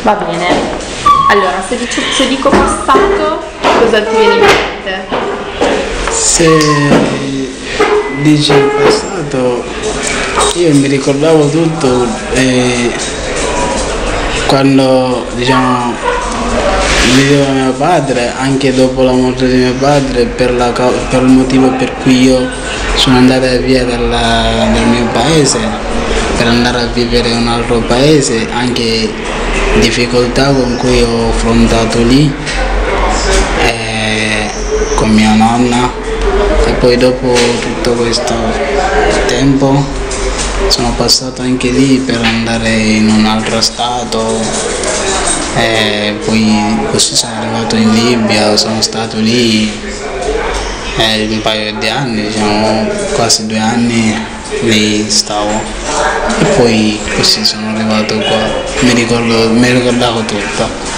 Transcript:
Va bene. Allora, se dico passato, cosa ti viene in mente? Se dici il passato, io mi ricordavo tutto quando diciamo vedevo mio padre, anche dopo la morte di mio padre, per il motivo per cui io sono andata via del mio paese per andare a vivere in un altro paese, anche difficoltà con cui ho affrontato lì con mia nonna, e poi dopo tutto questo tempo sono passato anche lì per andare in un altro stato, e poi così sono arrivato in Libia, sono stato lì un paio di anni, diciamo quasi 2 anni lì stavo, e poi così sono arrivato qua, mi ricordavo tutto.